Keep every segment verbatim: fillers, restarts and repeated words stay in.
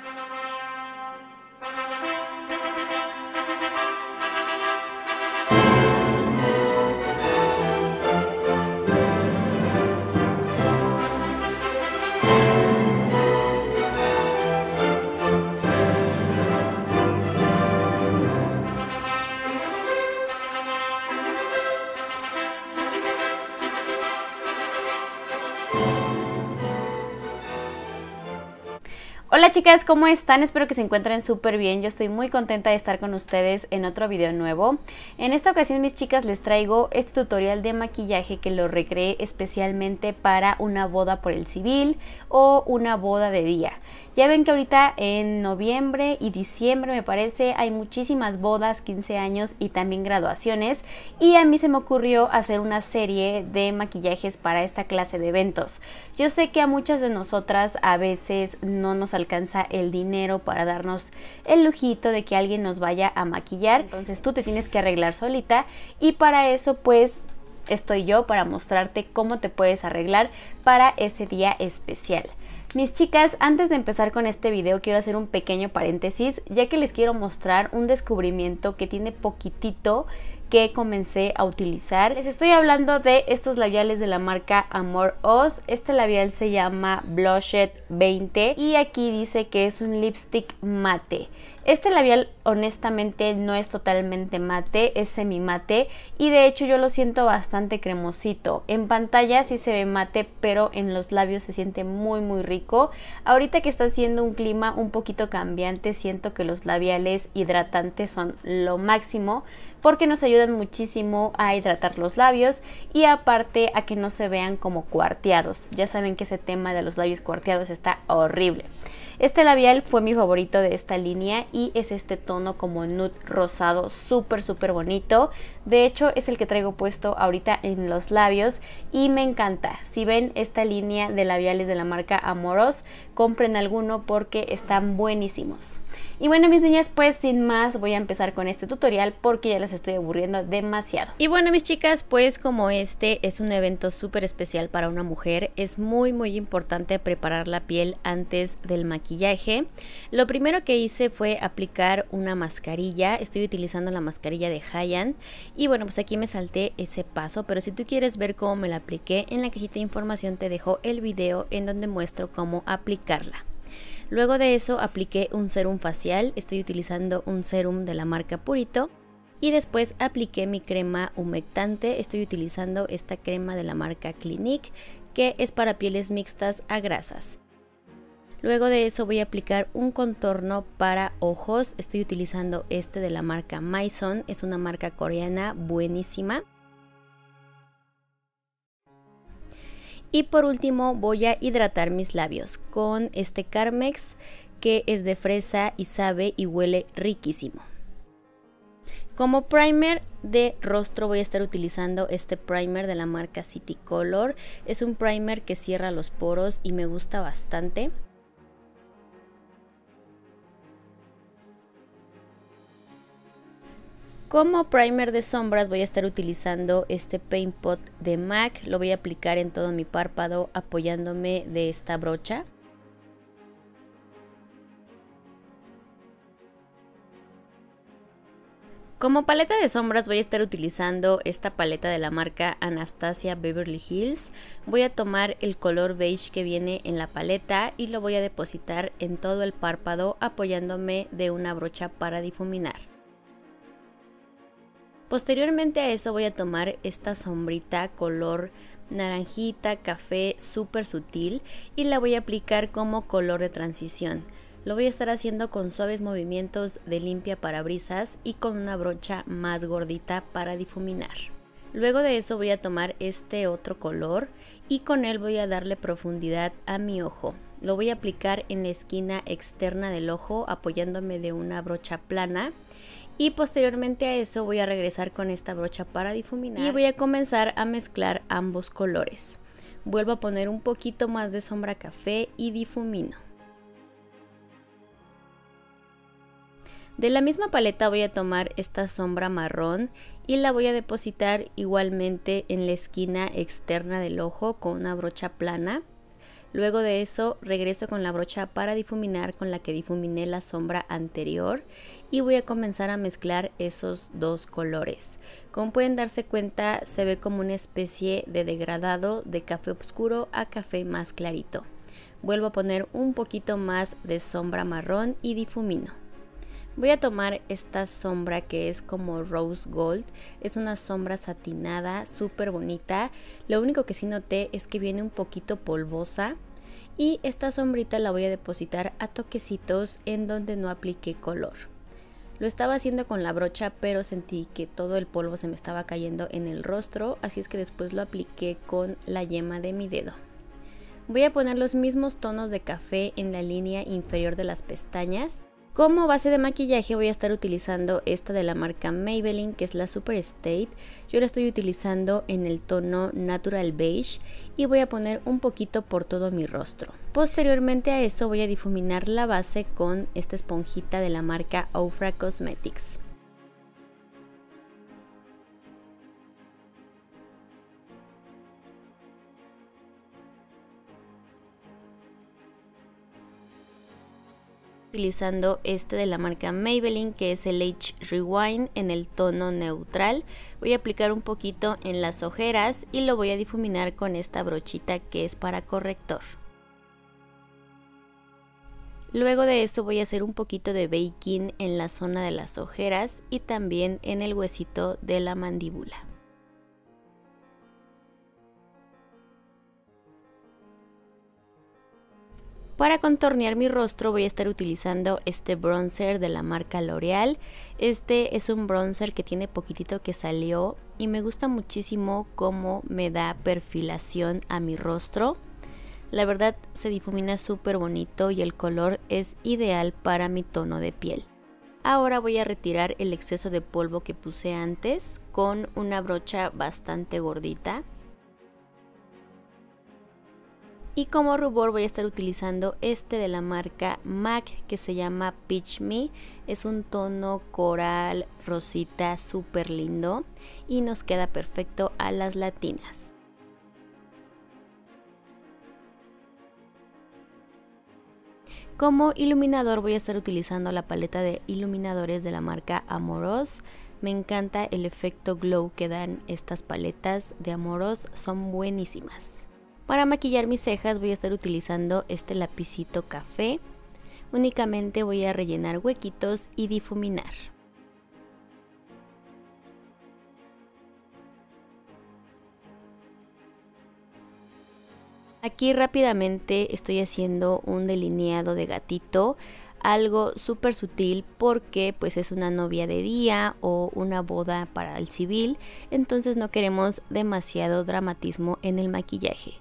Hola chicas, ¿cómo están? Espero que se encuentren súper bien. Yo estoy muy contenta de estar con ustedes en otro video nuevo. En esta ocasión, mis chicas, les traigo este tutorial de maquillaje que lo recreé especialmente para una boda por el civil o una boda de día. Ya ven que ahorita en noviembre y diciembre, me parece, hay muchísimas bodas, quince años y también graduaciones, y a mí se me ocurrió hacer una serie de maquillajes para esta clase de eventos. Yo sé que a muchas de nosotras a veces no nos alcanza el dinero para darnos el lujito de que alguien nos vaya a maquillar, entonces tú te tienes que arreglar solita, y para eso pues estoy yo para mostrarte cómo te puedes arreglar para ese día especial. Mis chicas, antes de empezar con este video quiero hacer un pequeño paréntesis, ya que les quiero mostrar un descubrimiento que tiene poquitito que comencé a utilizar. Les estoy hablando de estos labiales de la marca Amor Oz. Este labial se llama Blushed veinte y aquí dice que es un lipstick mate. Este labial honestamente no es totalmente mate, es semi mate, y de hecho yo lo siento bastante cremosito. En pantalla sí se ve mate, pero en los labios se siente muy muy rico. Ahorita que está haciendo un clima un poquito cambiante, siento que los labiales hidratantes son lo máximo, porque nos ayudan muchísimo a hidratar los labios y aparte a que no se vean como cuarteados. Ya saben que ese tema de los labios cuarteados está horrible. Este labial fue mi favorito de esta línea y es este tono como nude rosado súper súper bonito. De hecho es el que traigo puesto ahorita en los labios y me encanta. Si ven esta línea de labiales de la marca Amor Oz, compren alguno porque están buenísimos. Y bueno, mis niñas, pues sin más voy a empezar con este tutorial porque ya las estoy aburriendo demasiado. Y bueno, mis chicas, pues como este es un evento súper especial para una mujer, es muy muy importante preparar la piel antes del maquillaje. Lo primero que hice fue aplicar una mascarilla. Estoy utilizando la mascarilla de Haiyan y bueno, pues aquí me salté ese paso, pero si tú quieres ver cómo me la apliqué, en la cajita de información te dejo el video en donde muestro cómo aplicarla. Luego de eso apliqué un serum facial, estoy utilizando un serum de la marca Purito. Y después apliqué mi crema humectante, estoy utilizando esta crema de la marca Clinique, que es para pieles mixtas a grasas. Luego de eso voy a aplicar un contorno para ojos, estoy utilizando este de la marca Maison, es una marca coreana buenísima. Y por último voy a hidratar mis labios con este Carmex, que es de fresa y sabe y huele riquísimo. Como primer de rostro voy a estar utilizando este primer de la marca City Color. Es un primer que cierra los poros y me gusta bastante. Como primer de sombras voy a estar utilizando este Paint Pot de MAC, lo voy a aplicar en todo mi párpado apoyándome de esta brocha. Como paleta de sombras voy a estar utilizando esta paleta de la marca Anastasia Beverly Hills. Voy a tomar el color beige que viene en la paleta y lo voy a depositar en todo el párpado apoyándome de una brocha para difuminar. Posteriormente a eso voy a tomar esta sombrita color naranjita, café, súper sutil y la voy a aplicar como color de transición. Lo voy a estar haciendo con suaves movimientos de limpia parabrisas y con una brocha más gordita para difuminar. Luego de eso voy a tomar este otro color y con él voy a darle profundidad a mi ojo. Lo voy a aplicar en la esquina externa del ojo apoyándome de una brocha plana. Y posteriormente a eso voy a regresar con esta brocha para difuminar y voy a comenzar a mezclar ambos colores. Vuelvo a poner un poquito más de sombra café y difumino. De la misma paleta voy a tomar esta sombra marrón y la voy a depositar igualmente en la esquina externa del ojo con una brocha plana. Luego de eso regreso con la brocha para difuminar con la que difuminé la sombra anterior y voy a comenzar a mezclar esos dos colores. Como pueden darse cuenta, se ve como una especie de degradado de café oscuro a café más clarito. Vuelvo a poner un poquito más de sombra marrón y difumino. Voy a tomar esta sombra que es como Rose Gold, es una sombra satinada, súper bonita. Lo único que sí noté es que viene un poquito polvosa y esta sombrita la voy a depositar a toquecitos en donde no apliqué color. Lo estaba haciendo con la brocha, pero sentí que todo el polvo se me estaba cayendo en el rostro, así es que después lo apliqué con la yema de mi dedo. Voy a poner los mismos tonos de café en la línea inferior de las pestañas. Como base de maquillaje voy a estar utilizando esta de la marca Maybelline, que es la Super State. Yo la estoy utilizando en el tono Natural Beige y voy a poner un poquito por todo mi rostro. Posteriormente a eso voy a difuminar la base con esta esponjita de la marca Ofra Cosmetics. Utilizando este de la marca Maybelline, que es el Age Rewind en el tono neutral. Voy a aplicar un poquito en las ojeras y lo voy a difuminar con esta brochita que es para corrector. Luego de eso voy a hacer un poquito de baking en la zona de las ojeras y también en el huesito de la mandíbula. Para contornear mi rostro voy a estar utilizando este bronzer de la marca L'Oreal. Este es un bronzer que tiene poquitito que salió y me gusta muchísimo cómo me da perfilación a mi rostro. La verdad se difumina súper bonito y el color es ideal para mi tono de piel. Ahora voy a retirar el exceso de polvo que puse antes con una brocha bastante gordita. Y como rubor voy a estar utilizando este de la marca MAC que se llama Peach Me. Es un tono coral rosita súper lindo y nos queda perfecto a las latinas. Como iluminador voy a estar utilizando la paleta de iluminadores de la marca Amoros. Me encanta el efecto glow que dan estas paletas de Amoros, son buenísimas. Para maquillar mis cejas voy a estar utilizando este lapicito café. Únicamente voy a rellenar huequitos y difuminar. Aquí rápidamente estoy haciendo un delineado de gatito, algo súper sutil porque pues es una novia de día o una boda para el civil, entonces no queremos demasiado dramatismo en el maquillaje.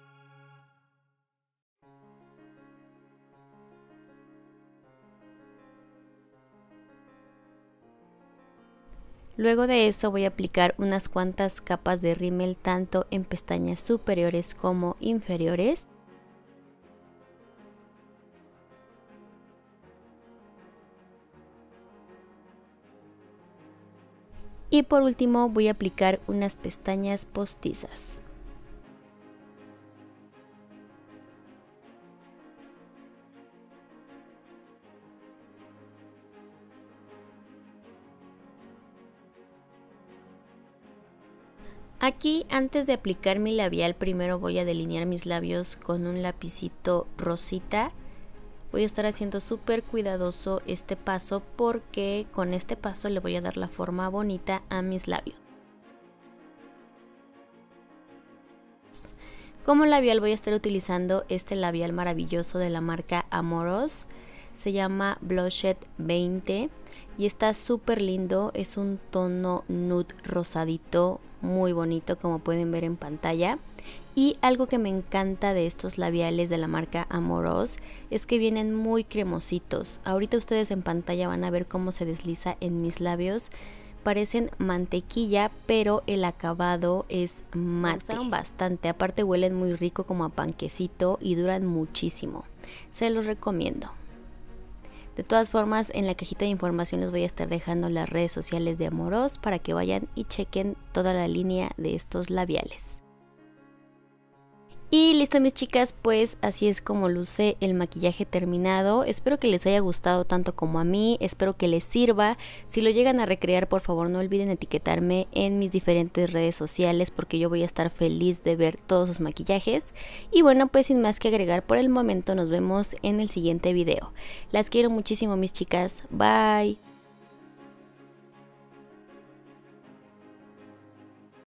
Luego de eso voy a aplicar unas cuantas capas de rímel tanto en pestañas superiores como inferiores. Y por último voy a aplicar unas pestañas postizas. Aquí antes de aplicar mi labial primero voy a delinear mis labios con un lapicito rosita. Voy a estar haciendo súper cuidadoso este paso porque con este paso le voy a dar la forma bonita a mis labios. Como labial voy a estar utilizando este labial maravilloso de la marca Amoros. Se llama Blushed veinte y está súper lindo, es un tono nude rosadito muy bonito como pueden ver en pantalla. Y algo que me encanta de estos labiales de la marca Amoros es que vienen muy cremositos. Ahorita ustedes en pantalla van a ver cómo se desliza en mis labios. Parecen mantequilla, pero el acabado es mate. Me gustaron bastante, aparte huelen muy rico como a panquecito y duran muchísimo. Se los recomiendo. De todas formas, en la cajita de información les voy a estar dejando las redes sociales de Amoros para que vayan y chequen toda la línea de estos labiales. Y listo mis chicas, pues así es como luce el maquillaje terminado. Espero que les haya gustado tanto como a mí, espero que les sirva. Si lo llegan a recrear, por favor no olviden etiquetarme en mis diferentes redes sociales porque yo voy a estar feliz de ver todos sus maquillajes. Y bueno, pues sin más que agregar por el momento, nos vemos en el siguiente video. Las quiero muchísimo mis chicas, bye.